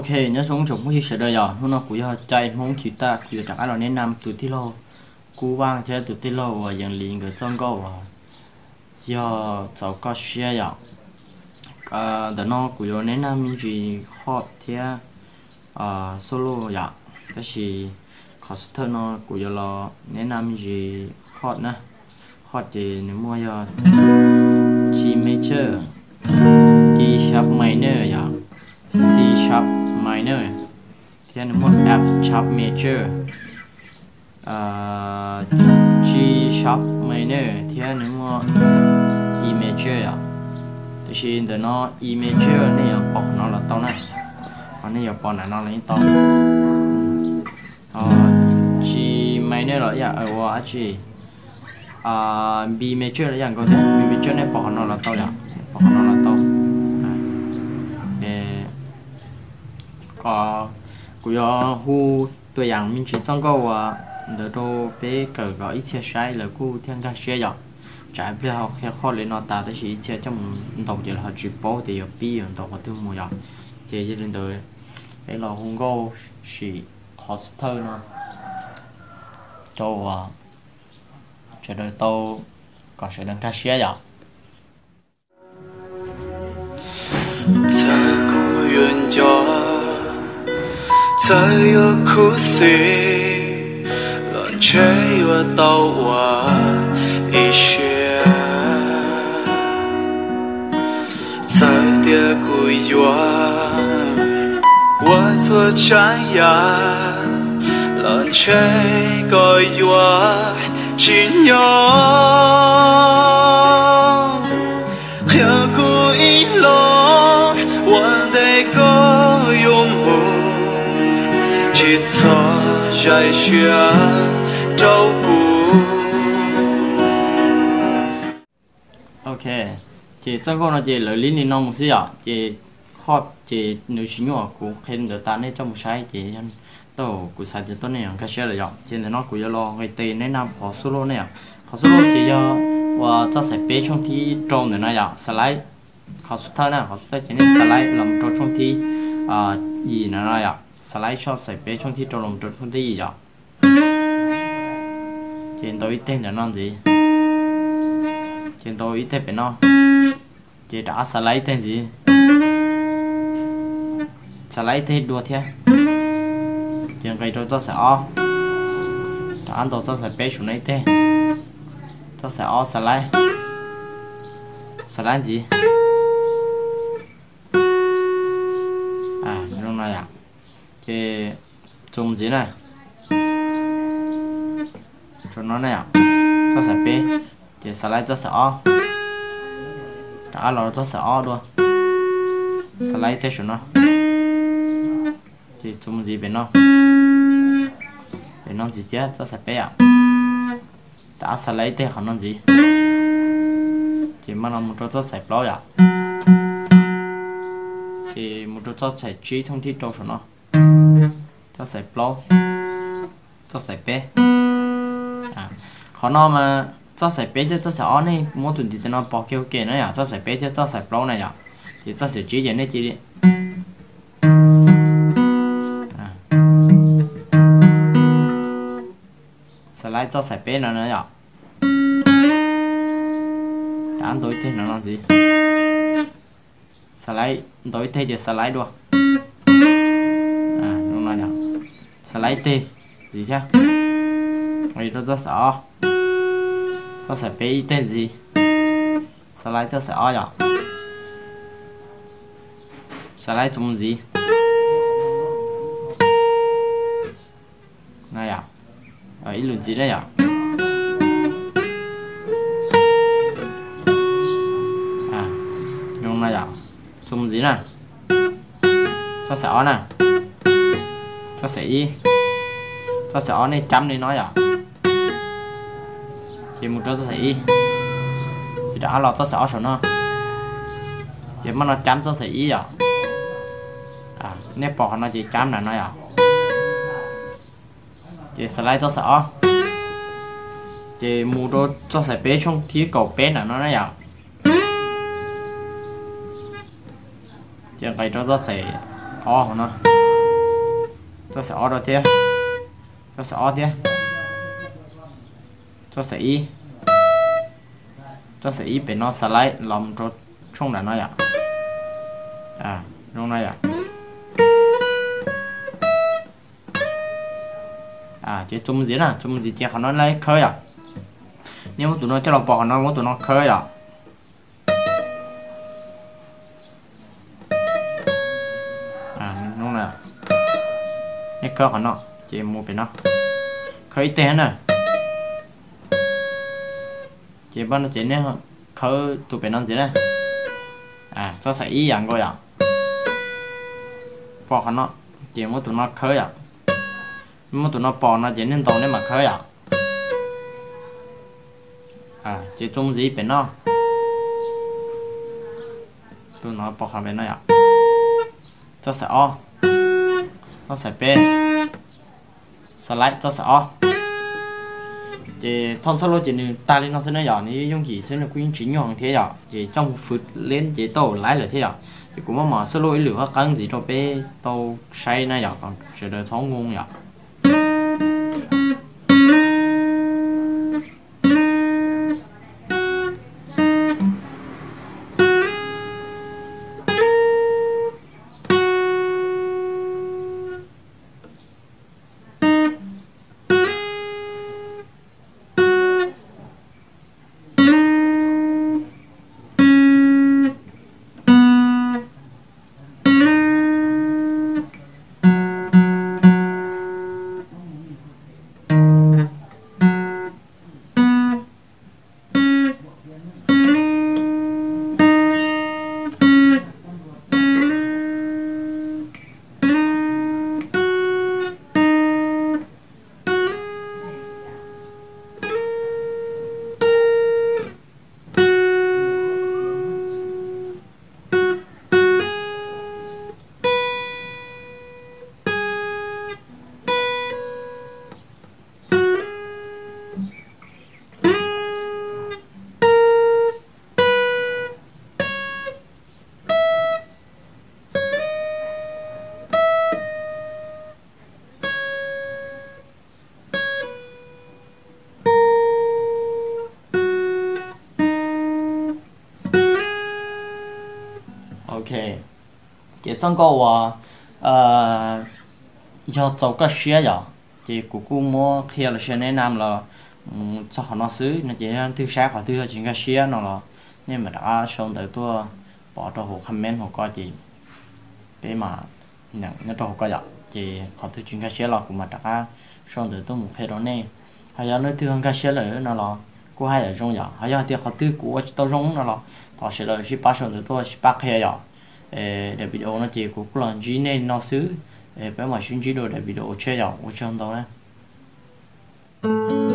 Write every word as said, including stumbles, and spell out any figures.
ok nhớ xuống chụp một chiếc xe đời giờ nó cũng giờ chạy mong chịu ta chịu chẳng ai là nên nằm tụi tí lô cú vang chơi tụi tí lô và dần liền cái trong câu và giờ cháu có xe giờ à đợt nó cũng giờ nên nằm gì hot thế à solo giờ cái gì coaster nó cũng giờ là nên nằm gì hot nè hot thì nếu mua giờ G major D sharp minor giờ C sharp minor thì nó một F sharp major uh, G sharp minor thì nó một E major à thì để nó E major này là bỏ nó là tao này còn này là bỏ này nó là những tao uh, G minor là dạng ở qua G uh, B major là dạng có thể B major này bỏ nó là tao nhỉ bỏ nó là tao có cũng có huตัวอย่างmình chỉ trong câu à để cho bé cởi gọi ít xe sai là cô thiên ca xe dọc trái bây giờ khi khó lên nó ta tới chỉ xe trong tổng chỉ là họ chịu bố thì ở bi ở tổng họ tiêu mua dọc thì gia đình tôi cái là không có chỉ coaster nó cho à chờ đợi tôi có sẽ đăng ca xe dọc 在有苦涩，乱吹我到我一些，在的古远，我做瞻仰，乱吹个我尽有，有古一路，我得个有梦。chỉ cho dài xuyên đâu cũng ok chỉ trong câu nói chỉ lời lý nên nông xí à chỉ khó chỉ nếu chỉ nhỏ cũng khen được ta nên trong một sai chỉ anh tàu của sai chỉ tốt này cái xe là dọn trên này nó cũng lo người tây nên nam họ solo này họ solo chỉ do và cho sẽ bé trong thi trong này này slide họ xuất thân họ sẽ chỉ nên slide làm cho trong thi à gì nữa này ạ slide cho sẽ bé trong thi trong lòng trong trong thi gì vậy trên tôi tên là non gì trên tôi tên phải non chỉ đã slide tên gì slide tên đua thế trên cái cho sẽ o đã ăn đồ cho sẽ bé xuống này tên cho sẽ o slide slide gì à trong này ạ thì dùng gì này cho nó này ạ cho sẽ bé thì slide cho sẽ o đã lo cho sẽ o luôn slide thế nó thì dùng gì bên nó bên nó gì chứ cho sẽ bé ạ đã slide thế không nó gì thì mà nó một cho sẽ bao ạ thì một cho sẽ chỉ thông tin cho nó cho sẽ blow cho sẽ bé à khó nó mà cho sẽ bé cho sẽ on này muốn tuần thì nó bỏ kêu kề nữa à cho sẽ bé cho sẽ blow này à thì cho sẽ chỉ diện này chỉ đi à slide cho sẽ bé nữa nữa à ăn tối thế nó làm gì slide tối thế thì slide luôn à đúng rồi nhỉ slide tê gì chứ người đó rất sợ nó sẽ bé tên gì slide cho sợ nhỉ slide trong gì này à ở ý luận gì đấy à à đúng này à trong gì nè cho sợ nè cho sĩ cho sợ này chấm đi nói à chỉ một cho sĩ thì đã lọt cho sợ rồi nó chỉ mà nó chấm cho sĩ à à nếp bỏ nó chỉ chấm là nói à chỉ slide cho sợ chỉ một cho cho sẽ bé trong thí cầu bé là nó nói à chỉ cái cho cho sẽ o nó cho sẽ o đâu thế cho sẽ o thế cho sẽ y cho sẽ y bên nó slide làm cho trong là nó ạ à trong này ạ à chỉ chung gì nè chung gì thì họ nói lấy khơi à nếu mà tụi nó cho nó bỏ nó tụi nó khơi à à nó nè cái khơi họ nó chỉ mua bên nó khơi tên nè chỉ bắt nó chỉ nè khơi tụi bên nó gì nè à cho sẽ ý dạng coi à bỏ họ nó chỉ mua tụi nó khơi à mua tụi nó bỏ nó chỉ nên tàu nên mà khơi à à chỉ chung gì bên nó tụi nó bỏ vào bên nó à cho sẽ o nó sẽ p slide cho sẽ o chỉ thon solo chỉ nên ta lên nó sẽ nói nhỏ ní dùng chỉ sẽ là quy chính nhỏ thế nhỏ chỉ trong phút lên chỉ tàu lái là thế nhỏ thì cũng mà mở solo ý lửa căng gì cho bé tàu say này nhỏ còn sẽ được sáu ngon nhỏ ok chỉ trong câu à ờ do cháu có xe rồi thì cụ cụ mua khi là xe này nam là cho họ nó xứ nó chỉ thứ sáng hoặc thứ chỉ cái xe nó là nhưng mà đã xong tới tôi bỏ cho hồ comment hồ coi chị cái mà nhận nó cho hồ coi vậy thì họ thứ chuyện cái xe là cũng mà đã xong tới tôi một khi đó nè hay là nói thứ hơn cái xe là nó là cô hay là trong vậy hay là thì họ thứ của tao trong nó là họ sẽ là ship xong tới tôi ship back here vậy để video nó chỉ của là G nên nó xứ để phải mà xin chế độ để video chơi dạo ở trong đó đấy.